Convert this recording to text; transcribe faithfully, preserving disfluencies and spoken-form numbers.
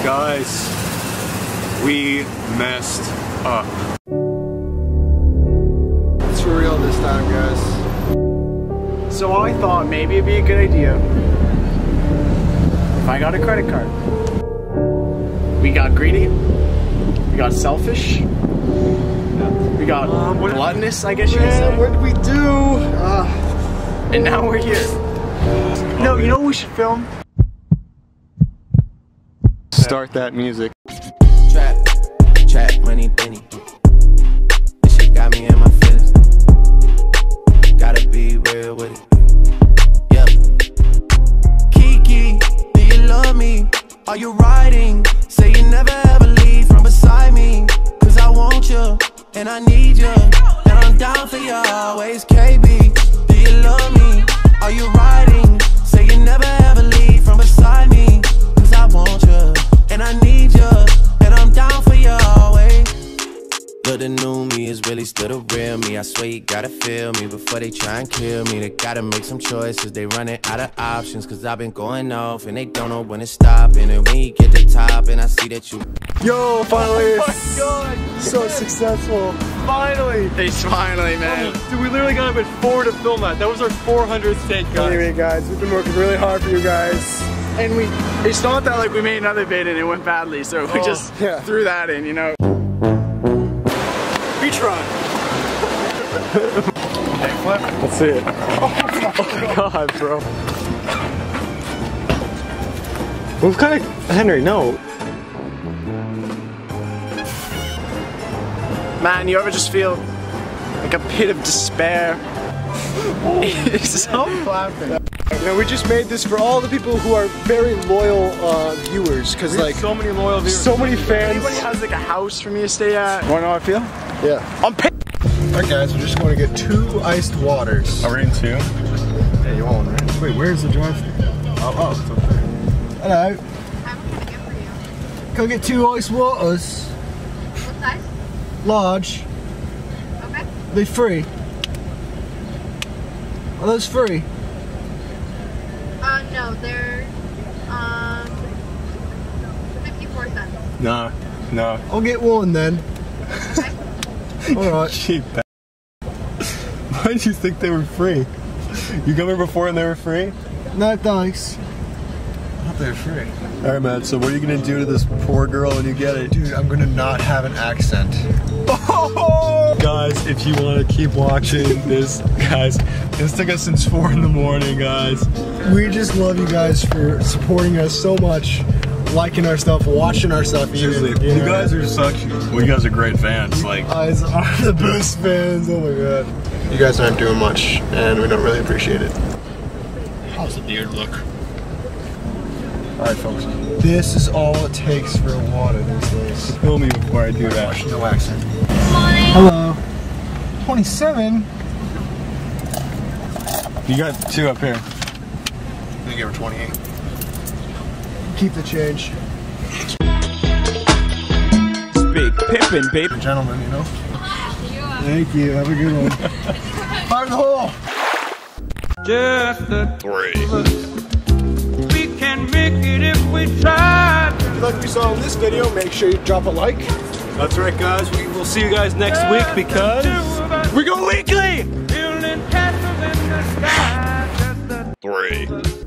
Guys, we messed up. It's for real this time, guys. So I thought maybe it'd be a good idea if I got a credit card. We got greedy, we got selfish, we got um, gluttonous, I guess you could say. What did we do? Uh, and now we're here. No, you know what we should film? Start that music. Trap, trap, money, penny. This shit got me in my feelings. Gotta be real with it. Yeah. Kiki, do you love me? Are you riding? Say you never ever leave from beside me. Cause I want you, and I need you. And I'm down for you always, K B. Do you love me? Are you riding? Say you never ever leave from beside me. Cause I want you, and I need you. And I'm down for you always. Look, the new me is really still the real me. I swear you gotta feel me before they try and kill me. They gotta make some choices, they running out of options. Cause I've been going off and they don't know when to stop. And then when you get to the top and I see that you... Yo, finally! Oh my god! So successful. Finally! They finally, man. Dude, we literally got up at four to film that. That was our four hundredth take, guys. Anyway, guys, we've been working really hard for you guys. And we, it's not that like we made another vid and it went badly, so we Oh, just yeah. threw that in, you know. Beach run. Flip. Let's see it. Oh my god, bro. What kind of... Henry, no. Man, you ever just feel like a pit of despair? It's so Laughing. You know, we just made this for all the people who are very loyal uh, viewers, because like so many loyal viewers. so many fans. Anybody has like a house for me to stay at? Wanna know how I feel? Yeah. I'm pissed. Alright guys, we're just going to get two iced waters. Are we in two? Yeah, you want one, right? Wait, where's the drive-thru? Oh, oh, it's up there. Hello. I'm gonna get for you. Can I get two iced waters? What size? Large. Okay. They free? Are those free? Uh, no, they're, um, fifty-four cents. No, no. I'll get one then. Okay. Alright. Cheap. Why did you think they were free? You come here before and they were free? No thanks. I thought they were free. Alright, man, so what are you gonna do to this poor girl when you get it? Dude, I'm gonna not have an accent. Oh! Guys, if you want to keep watching this, guys, this took us since four in the morning, guys. We just love you guys for supporting us so much, liking our stuff, watching our stuff. Seriously, even, you, know. guys are such, well, you guys are great fans, like. You guys are the best fans, oh my god. You guys aren't doing much, and we don't really appreciate it. How's the beard look? Alright, folks. This is all it takes for water these days. Film me before I do that. No accent. Morning. Hello. twenty-seven? You got two up here. I'm gonna give her twenty-eight. Keep the change. Big pimpin', baby. Gentlemen, you know? Thank you, have a good one. Fire the hole! Just the Three. we can make it if we try. If you like what you saw in this video, make sure you drop a like. That's right, guys. We will see you guys next week because we go weekly. Building castles in the sky. Just the Three.